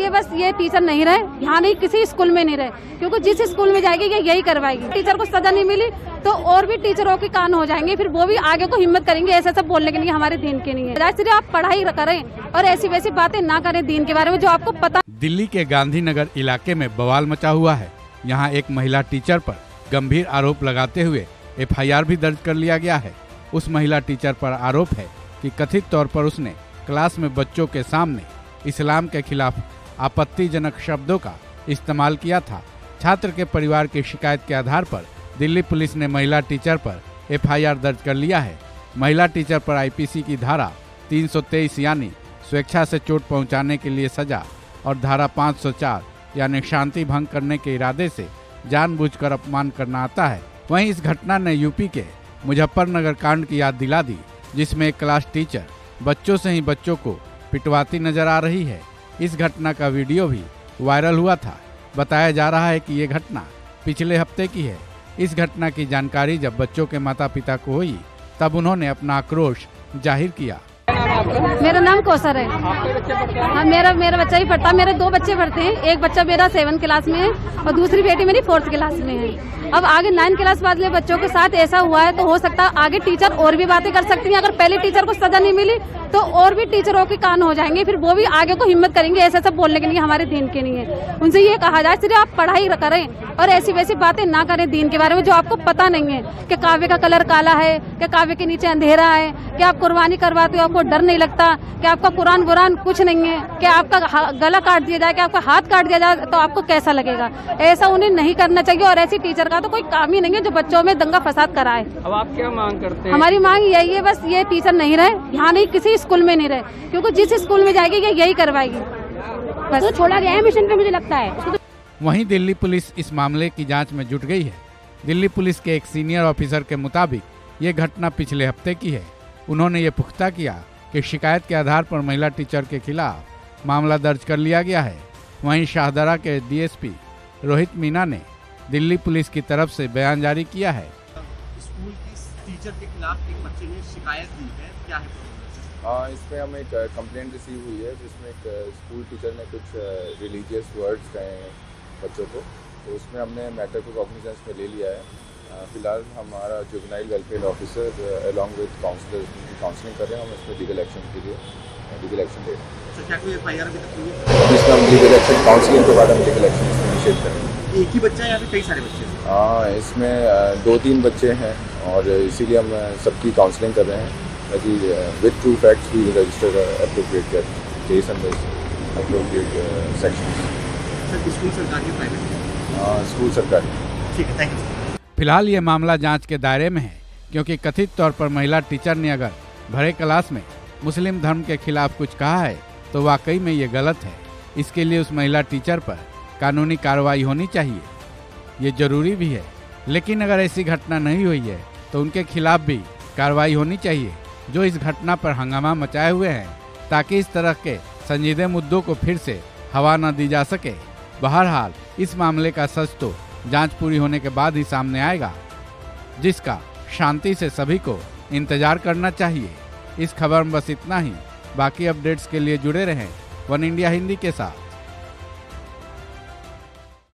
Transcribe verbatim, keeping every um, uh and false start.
ये बस ये टीचर नहीं रहे, यहाँ नहीं किसी स्कूल में नहीं रहे, क्योंकि जिस स्कूल में जाएगी ये यही करवाएगी। टीचर को सजा नहीं मिली तो और भी टीचरों के कान हो जाएंगे, फिर वो भी आगे को हिम्मत करेंगे ऐसा सब बोलने के लिए हमारे दीन के नहीं है। सिर्फ आप पढ़ाई करें और ऐसी वैसी बातें ना करें दीन के बारे में जो आपको पता। दिल्ली के गांधीनगर इलाके में बवाल मचा हुआ है। यहाँ एक महिला टीचर पर गंभीर आरोप लगाते हुए एफ आई आर भी दर्ज कर लिया गया है। उस महिला टीचर पर आरोप है कि कथित तौर पर उसने क्लास में बच्चों के सामने इस्लाम के खिलाफ आपत्तिजनक शब्दों का इस्तेमाल किया था। छात्र के परिवार की शिकायत के आधार पर दिल्ली पुलिस ने महिला टीचर पर एफ आई आर दर्ज कर लिया है। महिला टीचर पर आई पी सी की धारा तीन सौ तेईस यानी स्वेच्छा से चोट पहुंचाने के लिए सजा और धारा पाँच सौ चार यानी शांति भंग करने के इरादे से जानबूझकर अपमान करना आता है। वहीं इस घटना ने यूपी के मुजफ्फरनगर कांड की याद दिला दी, जिसमें एक क्लास टीचर बच्चों से ही बच्चों को पिटवाती नजर आ रही है। इस घटना का वीडियो भी वायरल हुआ था। बताया जा रहा है कि ये घटना पिछले हफ्ते की है। इस घटना की जानकारी जब बच्चों के माता पिता को हुई तब उन्होंने अपना आक्रोश जाहिर किया। मेरा नाम कौसर है। हाँ, मेरा मेरा बच्चा ही पढ़ता, मेरे दो बच्चे पढ़ते हैं। एक बच्चा मेरा सेवन क्लास में है और दूसरी बेटी मेरी फोर्थ क्लास में है। अब आगे नाइन क्लास वाले बच्चों के साथ ऐसा हुआ है तो हो सकता है आगे टीचर और भी बातें कर सकती हैं। अगर पहले टीचर को सजा नहीं मिली तो और भी टीचरों के कान हो जाएंगे, फिर वो भी आगे को हिम्मत करेंगे ऐसा सब बोलने के लिए हमारे दीन के नहीं है। उनसे ये कहा जाए सिर्फ आप पढ़ाई करें और ऐसी वैसी बातें ना करें दीन के बारे में जो आपको पता नहीं है कि कावे का कलर काला है, कि कावे के नीचे अंधेरा है, कि आप कुर्बानी करवाते हो आपको डर नहीं लगता, कि आपका कुरान बुरान कुछ नहीं है, कि आपका गला काट दिया जाए, कि आपका हाथ काट दिया जाए तो आपको कैसा लगेगा। ऐसा उन्हें नहीं करना चाहिए और ऐसी टीचर का तो कोई काम ही नहीं है जो बच्चों में दंगा फसाद कराए। अब आप क्या मांग करते हैं? हमारी मांग यही है, बस ये टीचर नहीं रहे, यहाँ नहीं किसी स्कूल में नहीं रहे, क्योंकि जिस स्कूल में जाएगी ये यही करवाएगी। बस तो छोड़ा गया है मिशन पे, मुझे लगता है। वहीं दिल्ली पुलिस इस मामले की जांच में जुट गई है। दिल्ली पुलिस के एक सीनियर ऑफिसर के मुताबिक ये घटना पिछले हफ्ते की है। उन्होंने ये पुख्ता किया कि शिकायत के आधार पर महिला टीचर के खिलाफ मामला दर्ज कर लिया गया है। वहीं शाहदरा के D S P Rohit Meena ने दिल्ली पुलिस की तरफ से बयान जारी किया है। स्कूल की टीचर के खिलाफ एक बच्चे ने शिकायत दी है, क्या है? हाँ, इसमें हमें एक कंप्लेंट रिसीव हुई है जिसमें एक स्कूल टीचर ने कुछ रिलीजियस वर्ड्स कहे हैं बच्चों को, तो उसमें हमने मैटर को कॉग्निजेंस में ले लिया है। फिलहाल हमारा juvenile welfare officer along with counsellor counselling कर रहे हैं। हम इसमें लीगल एक्शन के लिए लीगल एक्शन ले रहे हैं। तो क्या कोई एफ आई आर अभी तक हुई है? इसमें हम लीगल एक्शन काउंसलिंग के बाद हम लीगल एक्शन इसमें इनिशिएट करेंगे। एक ही बच्चा है या फिर कई सारे बच्चे? हाँ, इसमें दो तीन बच्चे हैं और इसीलिए हम सबकी काउंसलिंग कर रहे हैं ताकि with true facts we register appropriate case under appropriate sections. Sir, school सरकारी या प्राइवेट? हाँ, स्कूल सरकारी। ठीक है, थैंक यू। फिलहाल ये मामला जांच के दायरे में है, क्योंकि कथित तौर पर महिला टीचर ने अगर भरे क्लास में मुस्लिम धर्म के खिलाफ कुछ कहा है तो वाकई में ये गलत है। इसके लिए उस महिला टीचर पर कानूनी कार्रवाई होनी चाहिए, ये जरूरी भी है। लेकिन अगर ऐसी घटना नहीं हुई है तो उनके खिलाफ भी कार्रवाई होनी चाहिए जो इस घटना पर हंगामा मचाए हुए हैं, ताकि इस तरह के संजीदे मुद्दों को फिर से हवा न दी जा सके। बहरहाल इस मामले का सच तो जांच पूरी होने के बाद ही सामने आएगा, जिसका शांति से सभी को इंतजार करना चाहिए। इस खबर में बस इतना ही। बाकी अपडेट्स के लिए जुड़े रहें वन इंडिया हिंदी के साथ।